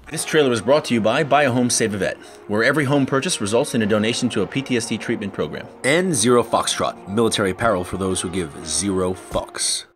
This trailer is brought to you by Buy a Home, Save a Vet, where every home purchase results in a donation to a PTSD treatment program. And Zero Foxtrot, military apparel for those who give zero fucks.